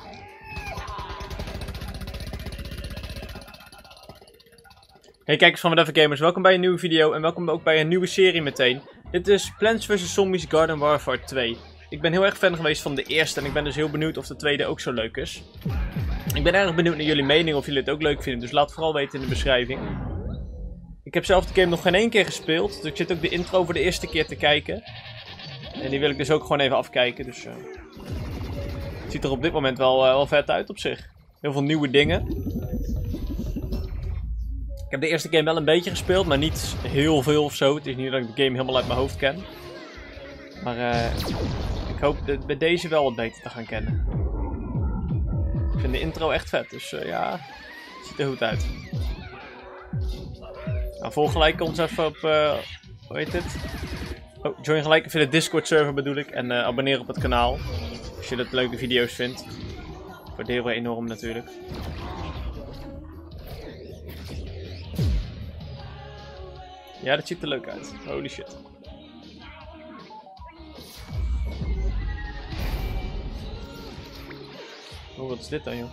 Hey kijkers van Whatever Gamers, welkom bij een nieuwe video en welkom ook bij een nieuwe serie meteen. Dit is Plants vs Zombies Garden Warfare 2. Ik ben heel erg fan geweest van de eerste en ik ben dus heel benieuwd of de tweede ook zo leuk is. Ik ben erg benieuwd naar jullie mening of jullie het ook leuk vinden, dus laat het vooral weten in de beschrijving. Ik heb zelf de game nog geen één keer gespeeld, dus ik zit ook de intro voor de eerste keer te kijken. En die wil ik dus ook gewoon even afkijken, dus het ziet er op dit moment wel vet uit op zich. Heel veel nieuwe dingen. Ik heb de eerste game wel een beetje gespeeld, maar niet heel veel of zo. Het is niet dat ik de game helemaal uit mijn hoofd ken. Maar ik hoop bij deze wel wat beter te gaan kennen. Ik vind de intro echt vet, dus ja, het ziet er goed uit. Nou, volg gelijk ons even op, hoe heet dit? Oh, join gelijk even de Discord server bedoel ik. En abonneer op het kanaal. Als je dat leuke video's vindt. Waarderen we enorm natuurlijk. Ja, dat ziet er leuk uit. Holy shit. Oh, wat is dit dan, joh?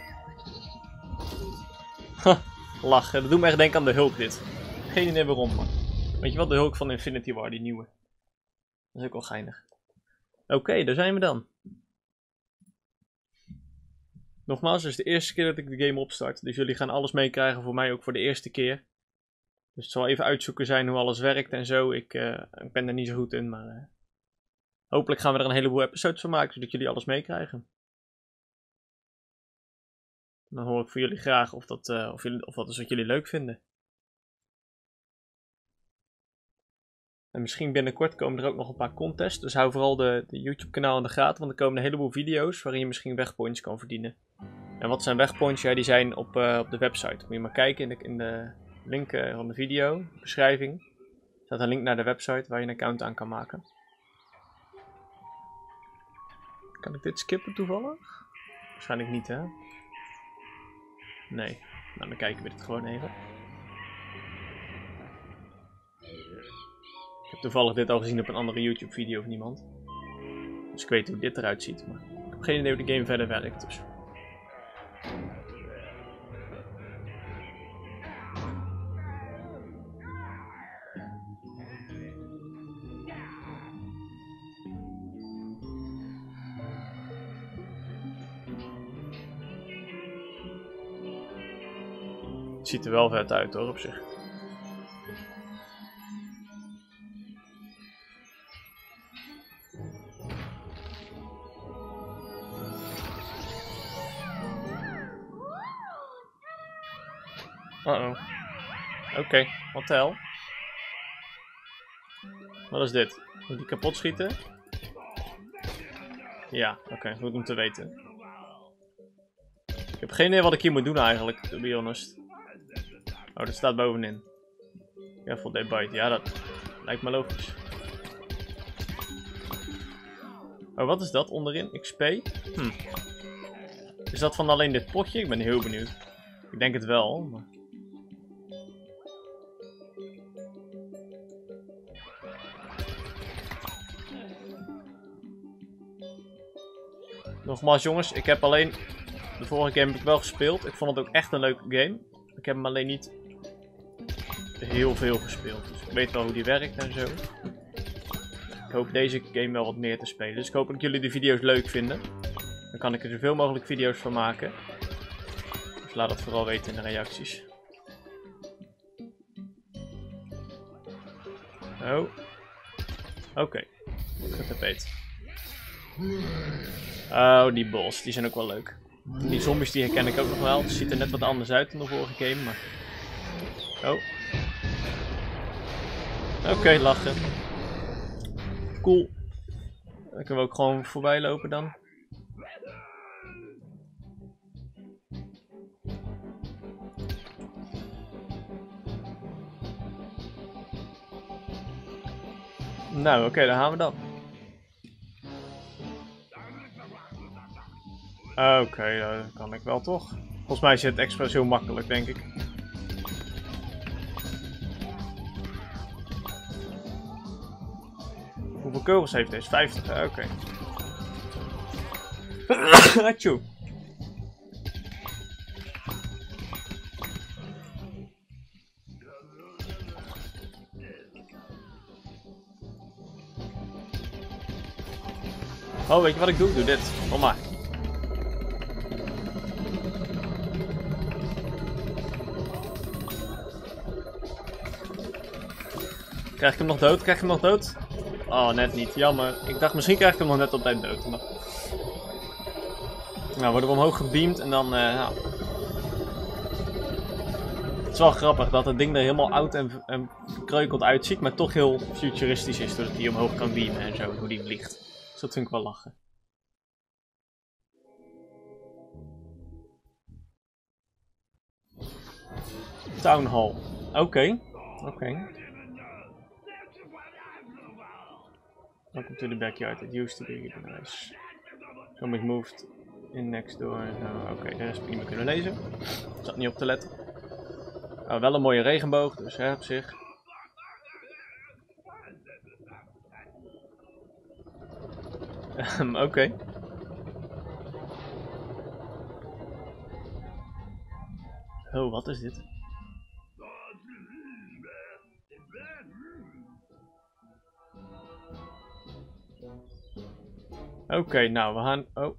Ha, lachen. Dat doet me echt denken aan de Hulk, dit. Geen idee waarom, man. Weet je wat? De Hulk van Infinity War, die nieuwe. Dat is ook wel geinig. Oké, daar zijn we dan. Nogmaals, het is de eerste keer dat ik de game opstart. Dus jullie gaan alles meekrijgen, voor mij ook voor de eerste keer. Dus het zal even uitzoeken zijn hoe alles werkt en zo. Ik ben er niet zo goed in, maar hopelijk gaan we er een heleboel episodes van maken, zodat jullie alles meekrijgen. Dan hoor ik voor jullie graag of dat is wat jullie leuk vinden. En misschien binnenkort komen er ook nog een paar contests, dus hou vooral de YouTube kanaal in de gaten, want er komen een heleboel video's waarin je misschien wegpoints kan verdienen. En wat zijn wegpoints? Ja, die zijn op de website. Moet je maar kijken in de link van de video, beschrijving. Er staat een link naar de website waar je een account aan kan maken. Kan ik dit skippen toevallig? Waarschijnlijk niet, hè? Nee. Nou, dan kijken we dit gewoon even. Ik heb toevallig dit al gezien op een andere YouTube video van iemand. Dus ik weet hoe dit eruit ziet, maar ik heb geen idee hoe de game verder werkt, dus. Het ziet er wel vet uit hoor, op zich. Uh-oh. Oké, wat de hel? Wat is dit? Moet die kapot schieten? Ja, oké, goed om te weten. Ik heb geen idee wat ik hier moet doen eigenlijk, to be honest. Oh, dat staat bovenin. Ja, voor they bite. Ja, dat lijkt me logisch. Oh, wat is dat onderin? XP? Is dat van alleen dit potje? Ik ben heel benieuwd. Ik denk het wel, maar... Nogmaals jongens, ik heb alleen... De vorige game heb ik wel gespeeld. Ik vond het ook echt een leuke game. Ik heb hem alleen niet heel veel gespeeld. Dus ik weet wel hoe die werkt en zo. Ik hoop deze game wel wat meer te spelen. Dus ik hoop dat jullie de video's leuk vinden. Dan kan ik er zoveel mogelijk video's van maken. Dus laat dat vooral weten in de reacties. Oh. Oké. Getapete. Oh, die boss. Die zijn ook wel leuk. Die zombies die herken ik ook nog wel. Het ziet er net wat anders uit dan de vorige game, maar... Oh. Oké, lachen. Cool. Dan kunnen we ook gewoon voorbij lopen dan. Nou, oké, daar gaan we dan. Oké, dat kan ik wel toch. Volgens mij is het expres heel makkelijk, denk ik. Hoeveel kogels heeft deze? 50, oké. Achoo. Oh, weet je wat ik doe? Doe dit. Kom maar. Krijg ik hem nog dood? Krijg ik hem nog dood? Oh, net niet. Jammer. Ik dacht misschien krijg ik hem nog net op tijd dood. Maar... Nou, worden we omhoog gebeamd en dan... nou. Het is wel grappig dat het ding er helemaal oud en verkreukeld uitziet, maar toch heel futuristisch is doordat hij omhoog kan beamen en zo, hoe die vliegt. Dus dat vind ik wel lachen. Town Hall. Oké. Welcome to the backyard. It used to be nice. Somebody moved in next door. Oké, de rest heb ik niet meer kunnen lezen. Ik zat niet op te letten. Oh, wel een mooie regenboog, dus hè, op zich. Oké. Oh, wat is dit? Oké, nou, we gaan... Oh.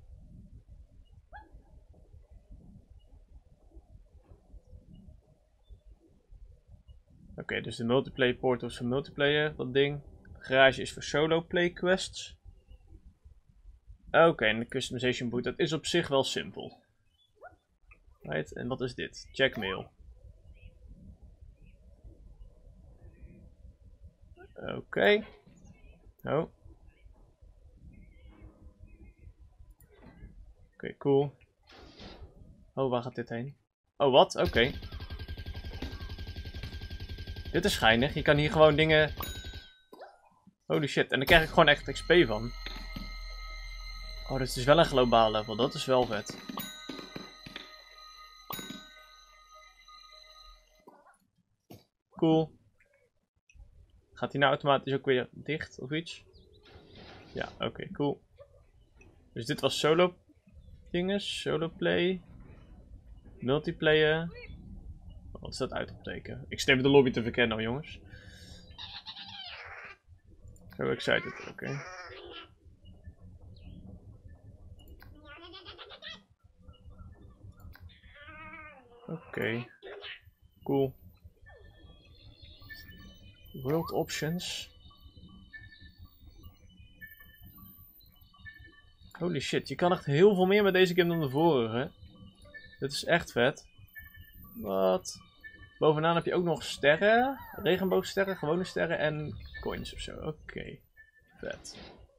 Oké, dus de multiplayer port is voor multiplayer, dat ding. De garage is voor solo play quests. Oké, en de customization boot, dat is op zich wel simpel. Right, en wat is dit? Check mail. Oké. Oh. Oké, cool. Oh, waar gaat dit heen? Oh, wat? Oké. Dit is schijnig. Je kan hier gewoon dingen... Holy shit. En daar krijg ik gewoon echt XP van. Oh, dit is wel een globaal level. Dat is wel vet. Cool. Gaat hij nou automatisch ook weer dicht of iets? Ja, oké, cool. Dus dit was solo dinges, solo play, multiplayer. Wat is dat uitroepteken? Ik stem de lobby te verkennen, jongens. So excited, oké. Oké. Cool. World options. Holy shit, je kan echt heel veel meer met deze game dan de vorige. Dit is echt vet. Wat? Bovenaan heb je ook nog sterren. Regenboogsterren, gewone sterren en coins of zo. Oké. Vet.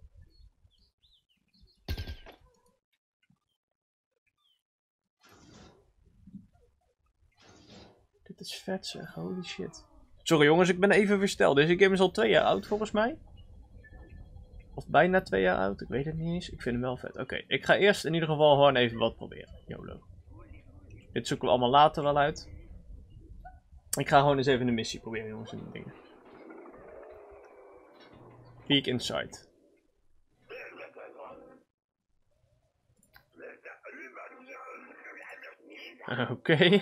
Dit is vet zeg, holy shit. Sorry jongens, ik ben even versteld. Deze game is al 2 jaar oud volgens mij. Of bijna 2 jaar oud, ik weet het niet eens. Ik vind hem wel vet. Oké, ik ga eerst in ieder geval gewoon even wat proberen. YOLO. Dit zoeken we allemaal later wel uit. Ik ga gewoon eens even de missie proberen jongens en die dingen. Peek inside. Oké.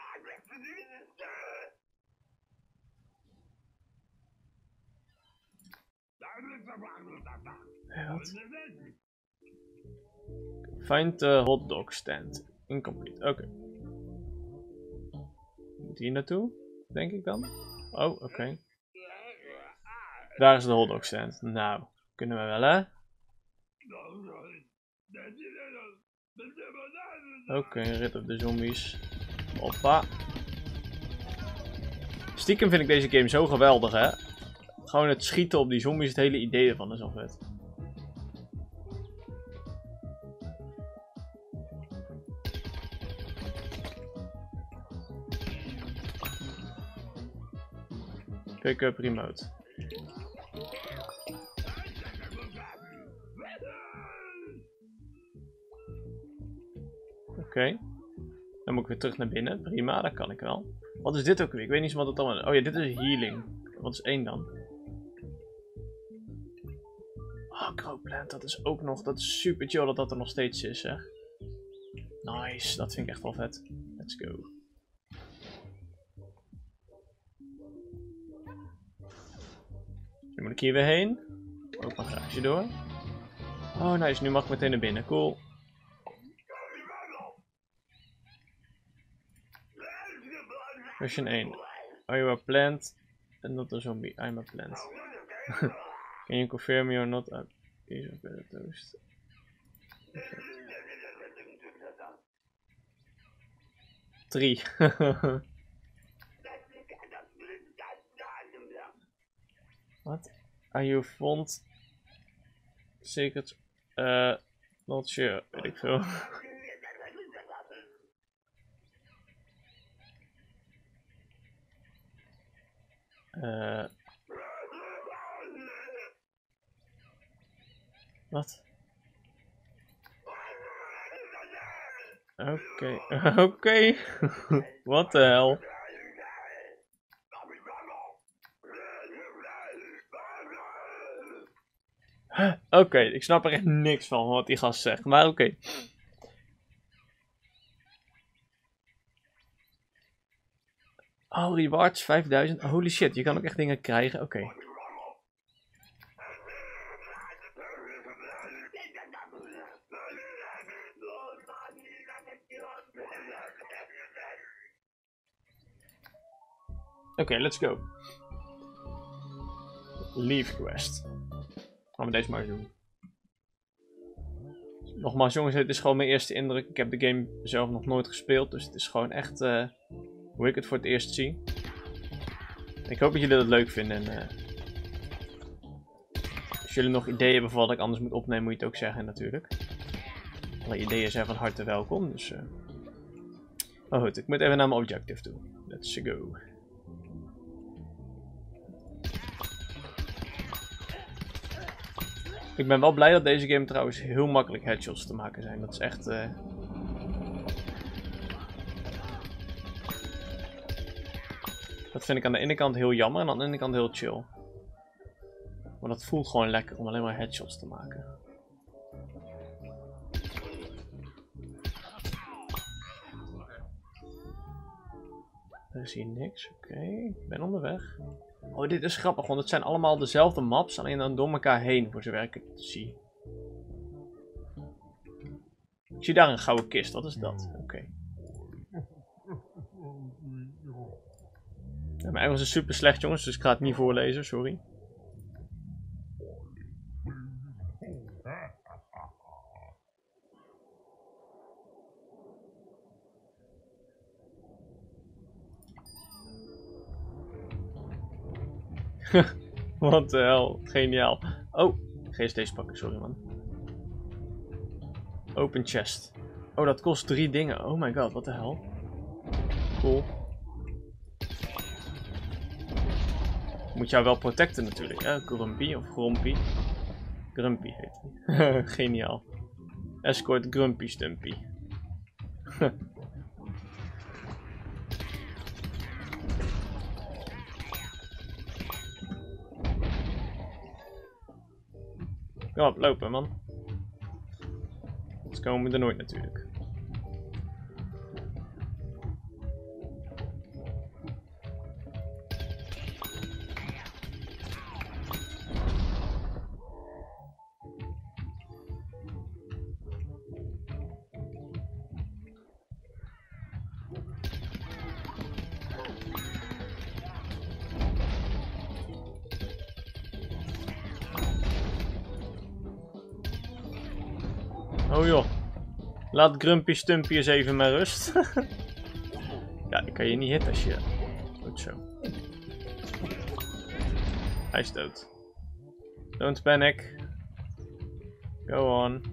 Wat? Find the hotdog stand. Incomplete. Oké. Moet hier naartoe? Denk ik dan? Oh, oké. Daar is de hotdog stand. Nou, kunnen we wel hè? Oké, rid op de zombies. Hoppa. Stiekem vind ik deze game zo geweldig hè. Gewoon het schieten op die zombies, het hele idee ervan is al vet. Pick up remote. Oké. Dan moet ik weer terug naar binnen. Prima, dat kan ik wel. Wat is dit ook weer? Ik weet niet eens wat het allemaal is. Oh ja, dit is healing. Wat is 1 dan? Oh, Crowplant, dat is ook nog. Dat is super chill dat dat er nog steeds is, hè. Nice, dat vind ik echt wel vet. Let's go. Nu moet ik hier weer heen. Ook een garage door. Oh nice, nu mag ik meteen naar binnen. Cool. Question 1. Are you a plant and not a zombie? I'm a plant. Can you confirm you're not a piece of better toast? Okay. 3. What? Are you fond? Secrets? Not sure, weet ik veel. Wat? Oké, oké. What the hell? Oké, ik snap er echt niks van wat die gast zegt, maar oké. Oh, rewards 5000. Holy shit, je kan ook echt dingen krijgen. Oké. Oké, let's go. Leave quest. Gaan we deze maar eens doen. Nogmaals jongens, dit is gewoon mijn eerste indruk. Ik heb de game zelf nog nooit gespeeld, dus het is gewoon echt hoe ik het voor het eerst zie. Ik hoop dat jullie dat leuk vinden. En, als jullie nog ideeën hebben van wat ik anders moet opnemen, moet je het ook zeggen natuurlijk. Alle ideeën zijn van harte welkom, dus... Oh goed, ik moet even naar mijn objective toe. Let's go. Ik ben wel blij dat deze game trouwens heel makkelijk headshots te maken zijn. Dat is echt... Dat vind ik aan de ene kant heel jammer en aan de andere kant heel chill. Maar dat voelt gewoon lekker om alleen maar headshots te maken. Er is hier niks, oké. Ik ben onderweg. Oh, dit is grappig, want het zijn allemaal dezelfde maps, alleen dan door elkaar heen, voor zover ik het zie. Ik zie daar een gouden kist, wat is dat? Oké. Ja, mijn Engels is super slecht, jongens, dus ik ga het niet voorlezen, sorry. Wat de hel, geniaal. Oh, ga eens deze pakken, sorry man. Open chest. Oh, dat kost 3 dingen. Oh my god, wat de hel. Cool. Moet jou wel protecten natuurlijk, hè? Grumpy of Grompy. Grumpy heet hij. Geniaal. Escort Grumpy Stumpy. Kom op, lopen man. Anders komen we er nooit natuurlijk. Oh joh. Laat Grumpy Stumpy eens even met rust. Ja, ik kan je niet hitten als je... Goed zo. Hij is dood. Don't panic. Go on.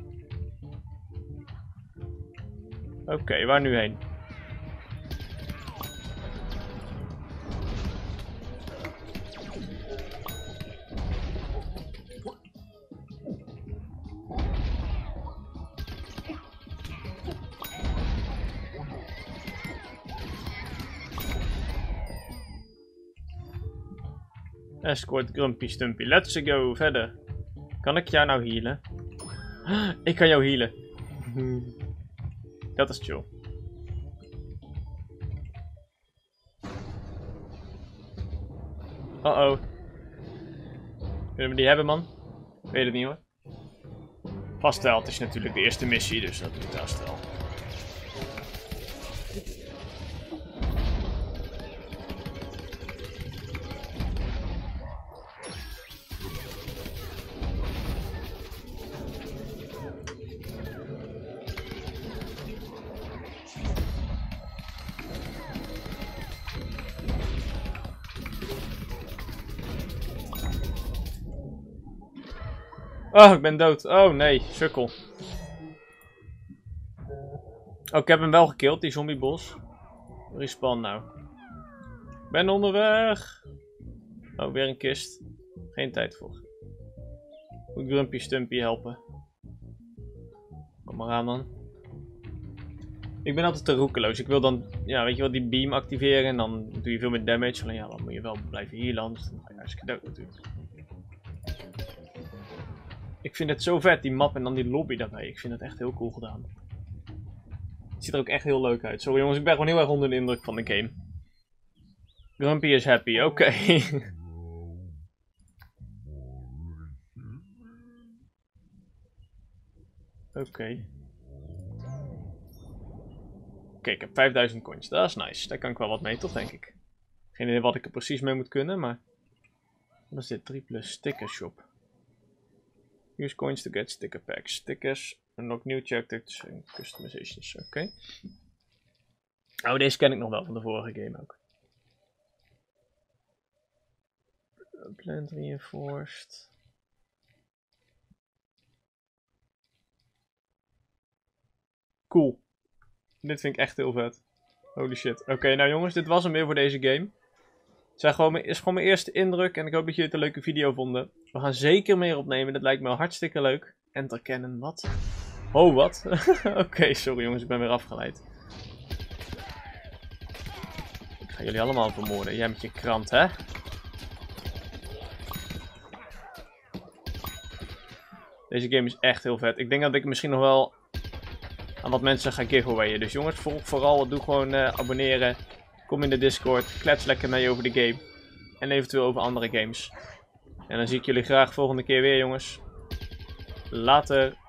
Oké, waar nu heen? Escort Grumpy Stumpy. Let's go. Verder. Kan ik jou nou healen? Ik kan jou healen. Dat is chill. Uh-oh. Kunnen we die hebben, man? Ik weet het niet, hoor. Vast wel, het is natuurlijk de eerste missie, dus dat doet vast wel. Oh, ik ben dood. Oh nee, sukkel. Oh, ik heb hem wel gekild, die zombiebos. Respawn nou. Ben onderweg. Oh, weer een kist. Geen tijd voor. Moet Grumpy Stumpy helpen. Kom maar aan dan. Ik ben altijd te roekeloos. Ik wil dan, ja, weet je wel, die beam activeren en dan doe je veel meer damage. Alleen ja, dan moet je wel blijven hier anders dan ga je hartstikke dood natuurlijk. Ik vind het zo vet, die map en dan die lobby daarbij. Ik vind het echt heel cool gedaan. Het ziet er ook echt heel leuk uit. Sorry jongens, ik ben gewoon heel erg onder de indruk van de game. Grumpy is happy, oké. Oké. Oké, ik heb 5000 coins. Dat is nice. Daar kan ik wel wat mee, toch denk ik. Geen idee wat ik er precies mee moet kunnen, maar... Wat is dit? 3 plus sticker shop. Use coins to get sticker packs. Stickers, unlock new characters en customizations. Oké. Oh, deze ken ik nog wel van de vorige game ook. Plant reinforced. Cool. Dit vind ik echt heel vet. Holy shit. Oké, nou jongens, dit was hem weer voor deze game. Het is gewoon mijn eerste indruk en ik hoop dat jullie het een leuke video vonden. We gaan zeker meer opnemen, dat lijkt me hartstikke leuk. Enter Cannon, wat? Oh, wat? Oké, sorry jongens, ik ben weer afgeleid. Ik ga jullie allemaal vermoorden, jij met je krant, hè? Deze game is echt heel vet. Ik denk dat ik misschien nog wel aan wat mensen ga giveawayen. Dus jongens, vooral doe gewoon abonneren. Kom in de Discord, klets lekker mee over de game. En eventueel over andere games. En dan zie ik jullie graag volgende keer weer jongens. Later.